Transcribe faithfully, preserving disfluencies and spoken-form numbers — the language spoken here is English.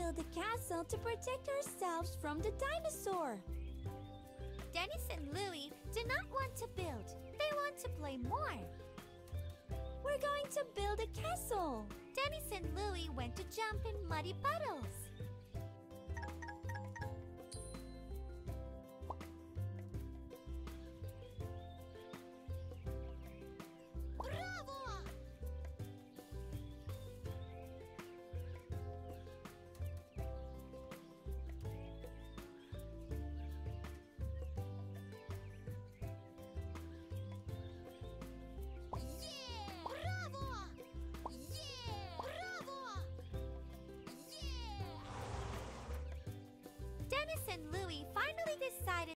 build a castle to protect ourselves from the dinosaur. Dennis and Louie do not want to build. They want to play more. We're going to build a castle. Dennis and Louie went to jump in muddy puddles. Dennis and Louie finally decided